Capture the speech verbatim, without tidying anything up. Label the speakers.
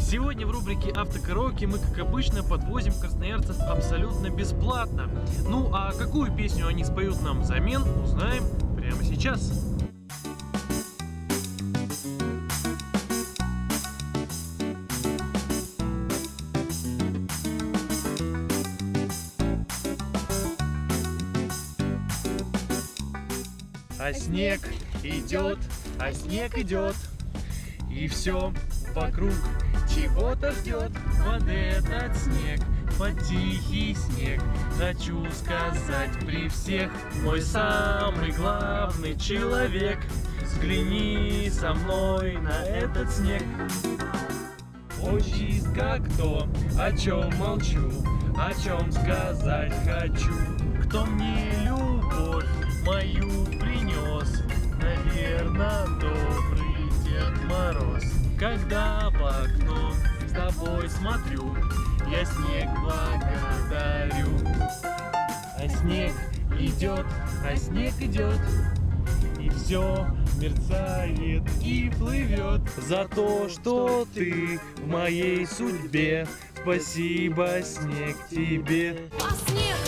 Speaker 1: Сегодня в рубрике «Автокараоке» мы, как обычно, подвозим красноярцев абсолютно бесплатно. Ну а какую песню они споют нам взамен, узнаем прямо сейчас. А снег идет, а снег идет, и все вокруг чего-то ждет. Под этот снег, под тихий снег, хочу сказать при всех: мой самый главный человек, взгляни со мной на этот снег. Ой, чист как то, о чем молчу, о чем сказать хочу. Кто мне любовь мою принес, наверно, добрый Дед Мороз. Когда в окно с тобой смотрю, я снег благодарю. А снег идет, а снег идет, и все мерцает и плывет. За то, что ты в моей судьбе, спасибо, снег, тебе.
Speaker 2: А снег